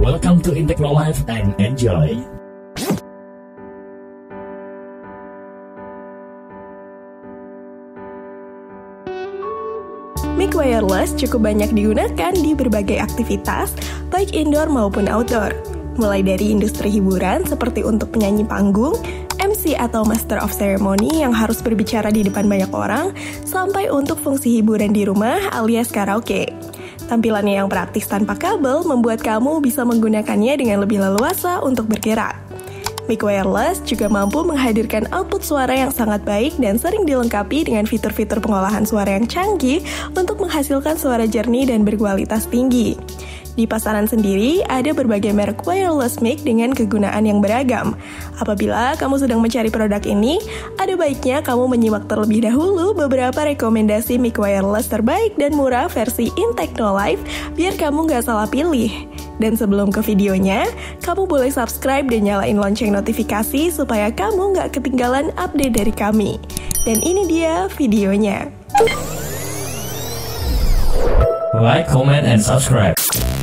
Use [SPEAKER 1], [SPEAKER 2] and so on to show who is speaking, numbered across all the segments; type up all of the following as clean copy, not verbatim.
[SPEAKER 1] Welcome to Intechno-Life and enjoy.
[SPEAKER 2] Mic wireless cukup banyak digunakan di berbagai aktivitas, baik indoor maupun outdoor. Mulai dari industri hiburan seperti untuk penyanyi panggung, MC atau Master of Ceremony yang harus berbicara di depan banyak orang, sampai untuk fungsi hiburan di rumah alias karaoke. Tampilannya yang praktis tanpa kabel membuat kamu bisa menggunakannya dengan lebih leluasa untuk bergerak. Mic wireless juga mampu menghadirkan output suara yang sangat baik dan sering dilengkapi dengan fitur-fitur pengolahan suara yang canggih untuk menghasilkan suara jernih dan berkualitas tinggi. Di pasaran sendiri, ada berbagai merek wireless mic dengan kegunaan yang beragam. Apabila kamu sedang mencari produk ini, ada baiknya kamu menyimak terlebih dahulu beberapa rekomendasi mic wireless terbaik dan murah versi Intechno-Life, biar kamu nggak salah pilih. Dan sebelum ke videonya, kamu boleh subscribe dan nyalain lonceng notifikasi supaya kamu nggak ketinggalan update dari kami. Dan ini dia videonya.
[SPEAKER 1] Like, comment, and subscribe.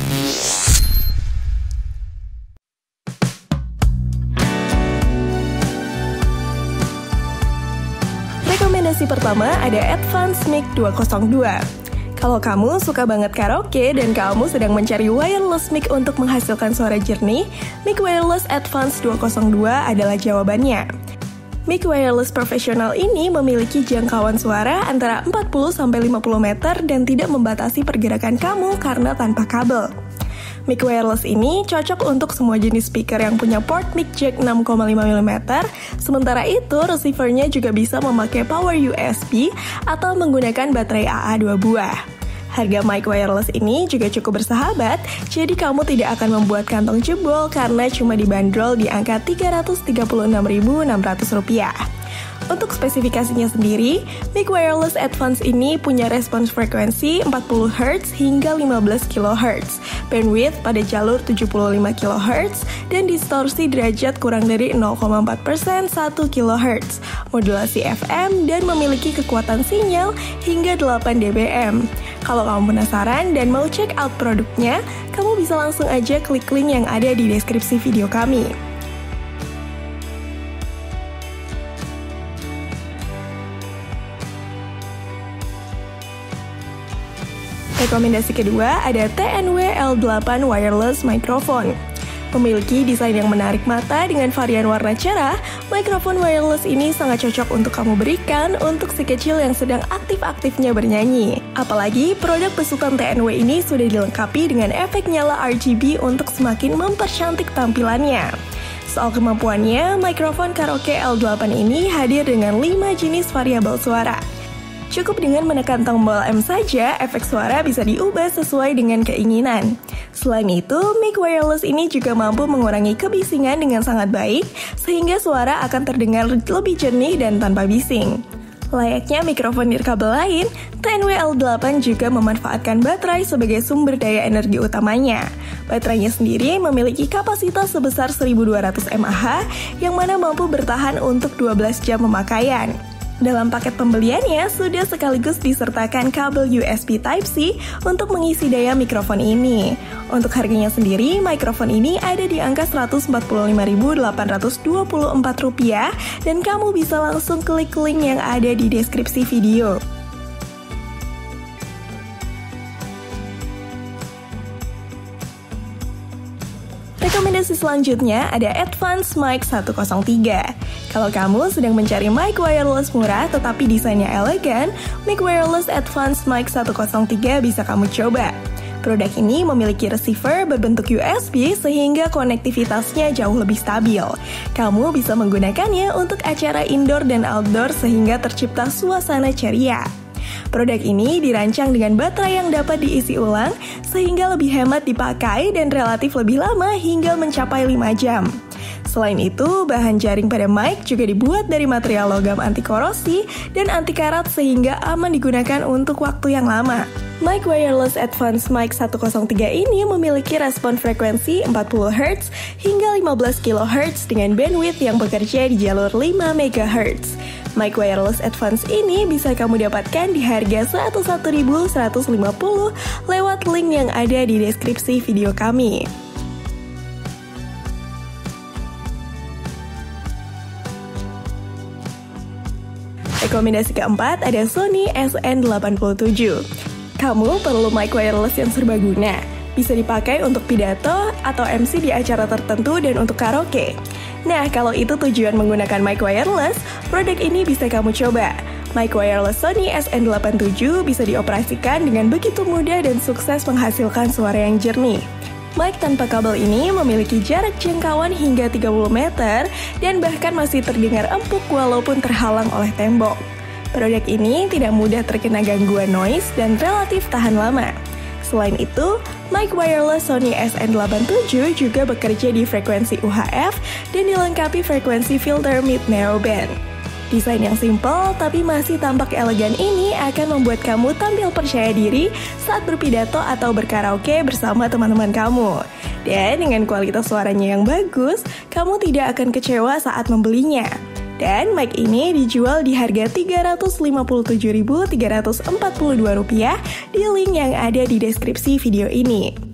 [SPEAKER 2] Rekomendasi pertama ada Advanced Mic 202. Kalau kamu suka banget karaoke dan kamu sedang mencari wireless mic untuk menghasilkan suara jernih, Mic Wireless Advanced 202 adalah jawabannya. Mic wireless profesional ini memiliki jangkauan suara antara 40-50 meter dan tidak membatasi pergerakan kamu karena tanpa kabel. Mic wireless ini cocok untuk semua jenis speaker yang punya port mic jack 6,5 mm, sementara itu receivernya juga bisa memakai power USB atau menggunakan baterai AA 2 buah. Harga mic wireless ini juga cukup bersahabat, jadi kamu tidak akan membuat kantong jebol karena cuma dibanderol di angka Rp336.600. Untuk spesifikasinya sendiri, Mic Wireless Advanced ini punya respons frekuensi 40 Hz hingga 15 kHz, bandwidth pada jalur 75 kHz, dan distorsi derajat kurang dari 0,4% 1 kHz, modulasi FM, dan memiliki kekuatan sinyal hingga 8 dBm. Kalau kamu penasaran dan mau check out produknya, kamu bisa langsung aja klik link yang ada di deskripsi video kami. Rekomendasi kedua ada TNW L8 Wireless Microphone. Memiliki desain yang menarik mata dengan varian warna cerah, mikrofon wireless ini sangat cocok untuk kamu berikan untuk si kecil yang sedang aktif-aktifnya bernyanyi. Apalagi produk besutan TNW ini sudah dilengkapi dengan efek nyala RGB untuk semakin mempercantik tampilannya. Soal kemampuannya, mikrofon karaoke L8 ini hadir dengan 5 jenis variabel suara. Cukup dengan menekan tombol M saja, efek suara bisa diubah sesuai dengan keinginan. Selain itu, mic wireless ini juga mampu mengurangi kebisingan dengan sangat baik, sehingga suara akan terdengar lebih jernih dan tanpa bising. Layaknya mikrofon nirkabel lain, TNW L8 juga memanfaatkan baterai sebagai sumber daya energi utamanya. Baterainya sendiri memiliki kapasitas sebesar 1200 mAh, yang mana mampu bertahan untuk 12 jam pemakaian. Dalam paket pembeliannya, sudah sekaligus disertakan kabel USB Type-C untuk mengisi daya mikrofon ini. Untuk harganya sendiri, mikrofon ini ada di angka Rp145.824 dan kamu bisa langsung klik link yang ada di deskripsi video. Rekomendasi selanjutnya ada Advanced Mic 103. Kalau kamu sedang mencari mic wireless murah tetapi desainnya elegan, Mic Wireless Advanced Mic 103 bisa kamu coba. Produk ini memiliki receiver berbentuk USB sehingga konektivitasnya jauh lebih stabil. Kamu bisa menggunakannya untuk acara indoor dan outdoor sehingga tercipta suasana ceria. Produk ini dirancang dengan baterai yang dapat diisi ulang sehingga lebih hemat dipakai dan relatif lebih lama hingga mencapai 5 jam. Selain itu, bahan jaring pada mic juga dibuat dari material logam anti korosi dan anti karat sehingga aman digunakan untuk waktu yang lama. Mic Wireless Advanced Mic 103 ini memiliki respon frekuensi 40 Hz hingga 15 kHz dengan bandwidth yang bekerja di jalur 5 MHz. Mic Wireless Advanced ini bisa kamu dapatkan di harga Rp101.150 lewat link yang ada di deskripsi video kami. Rekomendasi keempat ada Sony SN87. Kamu perlu mic wireless yang serbaguna. Bisa dipakai untuk pidato atau MC di acara tertentu dan untuk karaoke. Nah, kalau itu tujuan menggunakan mic wireless, produk ini bisa kamu coba. Mic wireless Sony SN87 bisa dioperasikan dengan begitu mudah dan sukses menghasilkan suara yang jernih. Mic tanpa kabel ini memiliki jarak jangkauan hingga 30 meter dan bahkan masih terdengar empuk walaupun terhalang oleh tembok. Produk ini tidak mudah terkena gangguan noise dan relatif tahan lama. Selain itu, mic wireless Sony SN87 juga bekerja di frekuensi UHF dan dilengkapi frekuensi filter mid-narrowband. Desain yang simpel tapi masih tampak elegan ini akan membuat kamu tampil percaya diri saat berpidato atau berkaraoke bersama teman-teman kamu. Dan dengan kualitas suaranya yang bagus, kamu tidak akan kecewa saat membelinya. Dan mic ini dijual di harga Rp357.342 di link yang ada di deskripsi video ini.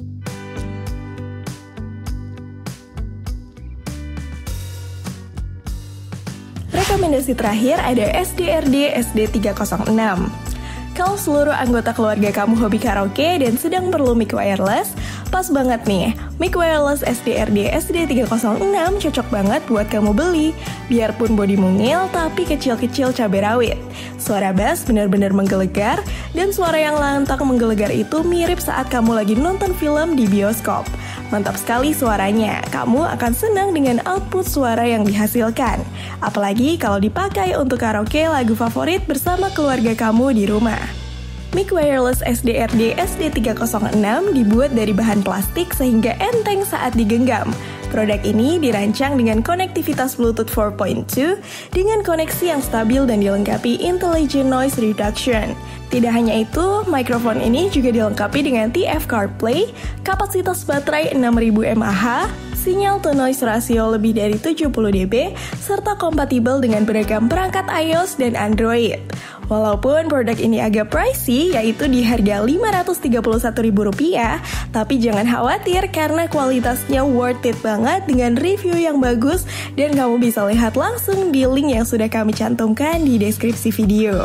[SPEAKER 2] Rekomendasi terakhir ada SDRD SD306. Kalau seluruh anggota keluarga kamu hobi karaoke dan sedang perlu mic wireless, pas banget nih. Mic wireless SDRD SD306 cocok banget buat kamu beli. Biarpun bodi mungil, tapi kecil-kecil cabai rawit. Suara bass benar-benar menggelegar, dan suara yang lantang menggelegar itu mirip saat kamu lagi nonton film di bioskop. Mantap sekali suaranya, kamu akan senang dengan output suara yang dihasilkan. Apalagi kalau dipakai untuk karaoke lagu favorit bersama keluarga kamu di rumah. Mic wireless SDRD SD306 dibuat dari bahan plastik sehingga enteng saat digenggam. Produk ini dirancang dengan konektivitas Bluetooth 4.2 dengan koneksi yang stabil dan dilengkapi Intelligent Noise Reduction. Tidak hanya itu, mikrofon ini juga dilengkapi dengan TF CarPlay, kapasitas baterai 6000 mAh, sinyal to noise ratio lebih dari 70 dB, serta kompatibel dengan beragam perangkat iOS dan Android. Walaupun produk ini agak pricey, yaitu di harga Rp531.000, tapi jangan khawatir karena kualitasnya worth it banget dengan review yang bagus dan kamu bisa lihat langsung di link yang sudah kami cantumkan di deskripsi video.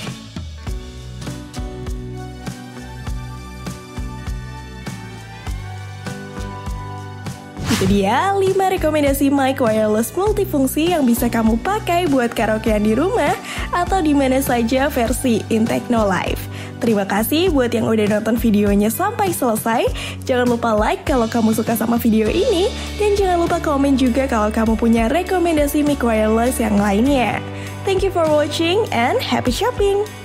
[SPEAKER 2] Itu dia 5 rekomendasi mic wireless multifungsi yang bisa kamu pakai buat karaokean di rumah atau di mana saja versi Intechno Live. Terima kasih buat yang udah nonton videonya sampai selesai. Jangan lupa like kalau kamu suka sama video ini dan jangan lupa komen juga kalau kamu punya rekomendasi mic wireless yang lainnya. Thank you for watching and happy shopping!